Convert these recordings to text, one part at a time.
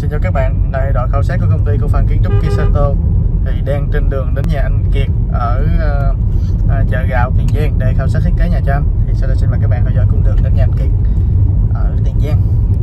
Xin chào các bạn, đây đội khảo sát của công ty cổ phần kiến trúc Kisato thì đang trên đường đến nhà anh Kiệt ở chợ gạo Tiền Giang để khảo sát thiết kế nhà cho anh. Thì sau đây xin mời các bạn theo dõi cung đường đến nhà anh Kiệt ở Tiền Giang.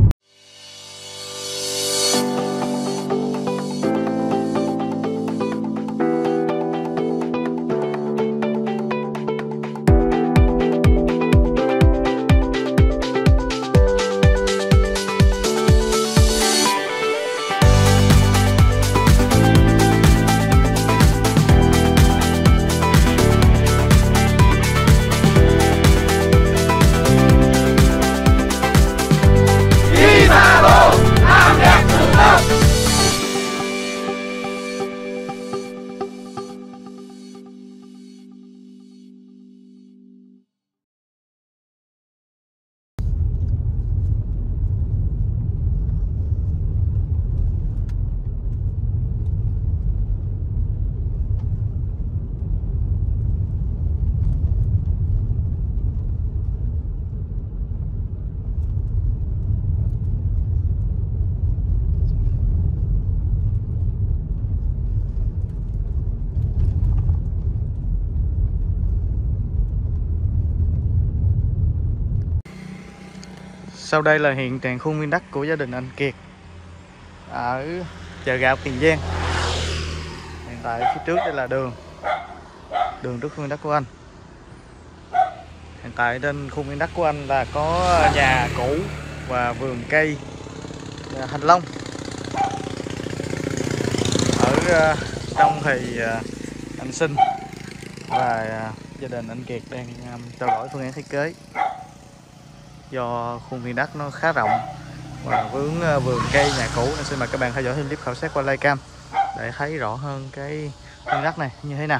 Sau đây là hiện trạng khuôn viên đất của gia đình anh Kiệt ở chợ gạo Tiền Giang. Hiện tại phía trước đây là đường trước khuôn viên đất của anh. Hiện tại trên khuôn viên đất của anh là có nhà cũ và vườn cây thanh long. Ở trong thì anh Sinh và gia đình anh Kiệt đang trao đổi phương án thiết kế. Do khuôn viên đất nó khá rộng và vướng vườn cây nhà cũ nên xin mời các bạn theo dõi thêm clip khảo sát qua livecam để thấy rõ hơn cái khuôn đất này như thế nào.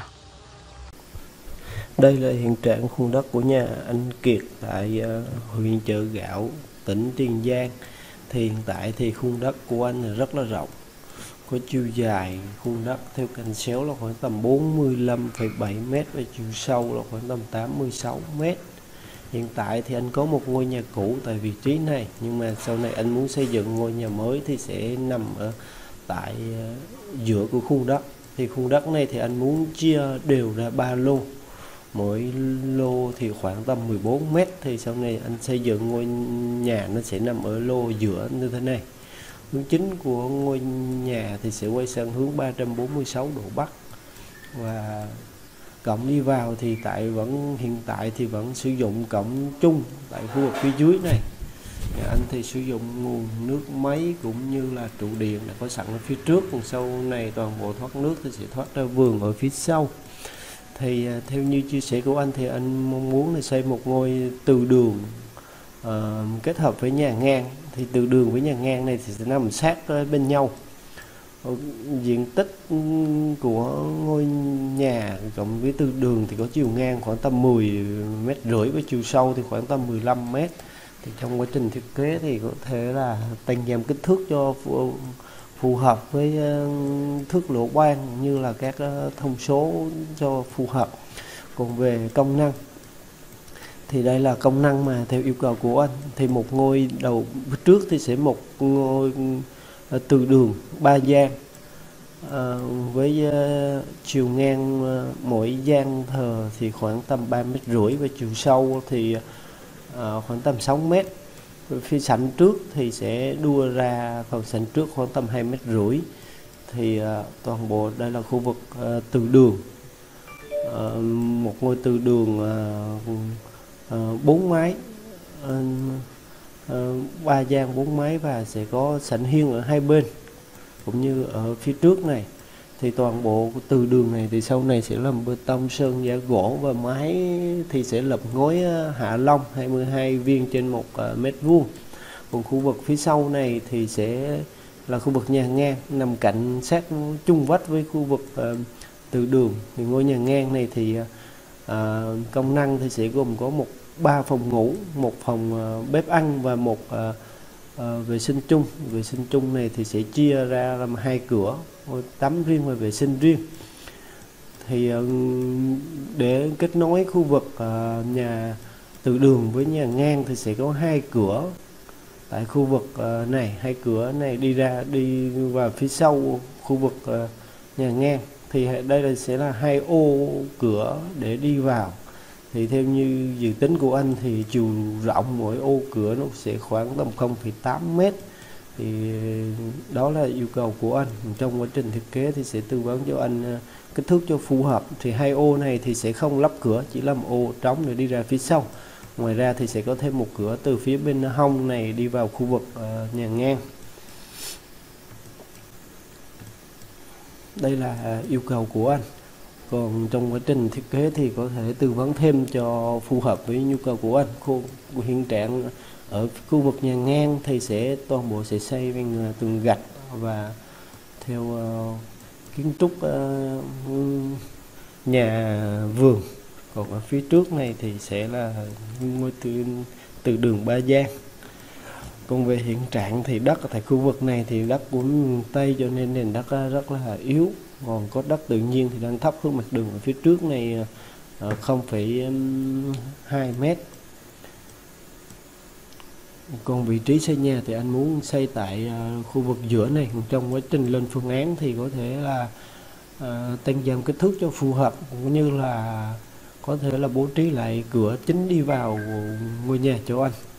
Đây là hiện trạng khuôn đất của nhà anh Kiệt tại huyện Chợ Gạo, tỉnh Tiền Giang. Thì hiện tại thì khuôn đất của anh là rất là rộng, có chiều dài khuôn đất theo cạnh xéo là khoảng tầm 45,7 m và chiều sâu là khoảng tầm 86 m. Hiện tại thì anh có một ngôi nhà cũ tại vị trí này, nhưng mà sau này anh muốn xây dựng ngôi nhà mới thì sẽ nằm ở tại giữa của khuôn đất. Thì khuôn đất này thì anh muốn chia đều ra 3 lô, mỗi lô thì khoảng tầm 14 m. Thì sau này anh xây dựng ngôi nhà nó sẽ nằm ở lô giữa như thế này. Hướng chính của ngôi nhà thì sẽ quay sang hướng 346 độ Bắc, và cổng đi vào thì hiện tại thì vẫn sử dụng cổng chung tại khu vực phía dưới này. Anh thì sử dụng nguồn nước máy cũng như là trụ điện đã có sẵn ở phía trước, còn sau này toàn bộ thoát nước thì sẽ thoát ra vườn ở phía sau. Thì theo như chia sẻ của anh thì anh mong muốn là xây một ngôi từ đường kết hợp với nhà ngang. Thì từ đường với nhà ngang này thì sẽ nằm sát bên nhau. Diện tích của ngôi nhà cộng với từ đường thì có chiều ngang khoảng tầm 10,5 m và chiều sâu thì khoảng tầm 15 m. Thì trong quá trình thiết kế thì có thể là tăng giảm kích thước cho phù hợp với thước lỗ ban như là các thông số cho phù hợp. Còn về công năng thì đây là công năng mà theo yêu cầu của anh. Thì một ngôi đầu trước thì sẽ một ngôi từ đường 3 gian với chiều ngang mỗi gian thờ thì khoảng tầm 3,5 m và chiều sâu thì khoảng tầm 6 m. Phía sảnh trước thì sẽ đua ra phần sảnh trước khoảng tầm 2,5 m. Thì toàn bộ đây là khu vực từ đường, một ngôi từ đường 4 mái, 3 gian 4 mái và sẽ có sảnh hiên ở hai bên cũng như ở phía trước này. Thì toàn bộ từ đường này thì sau này sẽ làm bê tông sơn giả gỗ và mái thì sẽ lập ngói hạ long 22 viên trên 1 mét vuông. Còn khu vực phía sau này thì sẽ là khu vực nhà ngang nằm cạnh sát chung vách với khu vực từ đường. Thì ngôi nhà ngang này thì công năng thì sẽ gồm có 3 phòng ngủ, 1 phòng bếp ăn và 1 vệ sinh chung. Vệ sinh chung này thì sẽ chia ra làm 2 cửa, tắm riêng và vệ sinh riêng. Thì để kết nối khu vực nhà từ đường với nhà ngang thì sẽ có 2 cửa tại khu vực này hay cửa này đi vào phía sau khu vực nhà ngang, thì đây sẽ là 2 ô cửa để đi vào. Thì theo như dự tính của anh thì chiều rộng mỗi ô cửa nó sẽ khoảng tầm 0,8 mét. Thì đó là yêu cầu của anh. Trong quá trình thiết kế thì sẽ tư vấn cho anh kích thước cho phù hợp. Thì 2 ô này thì sẽ không lắp cửa, chỉ làm ô trống để đi ra phía sau. Ngoài ra thì sẽ có thêm một cửa từ phía bên hông này đi vào khu vực nhà ngang. Đây là yêu cầu của anh. Còn trong quá trình thiết kế thì có thể tư vấn thêm cho phù hợp với nhu cầu của anh. Hiện trạng ở khu vực nhà ngang thì toàn bộ sẽ xây bằng tường gạch và theo kiến trúc nhà vườn. Còn ở phía trước này thì sẽ là ngôi từ đường Ba Giang. Còn về hiện trạng thì đất ở tại khu vực này thì đất của miền Tây, cho nên nền đất rất là yếu. Còn có đất tự nhiên thì đang thấp hơn mặt đường ở phía trước này 0,2 mét. Còn vị trí xây nhà thì anh muốn xây tại khu vực giữa này. Trong quá trình lên phương án thì có thể là tăng giảm kích thước cho phù hợp, cũng như là có thể là bố trí lại cửa chính đi vào ngôi nhà cho anh.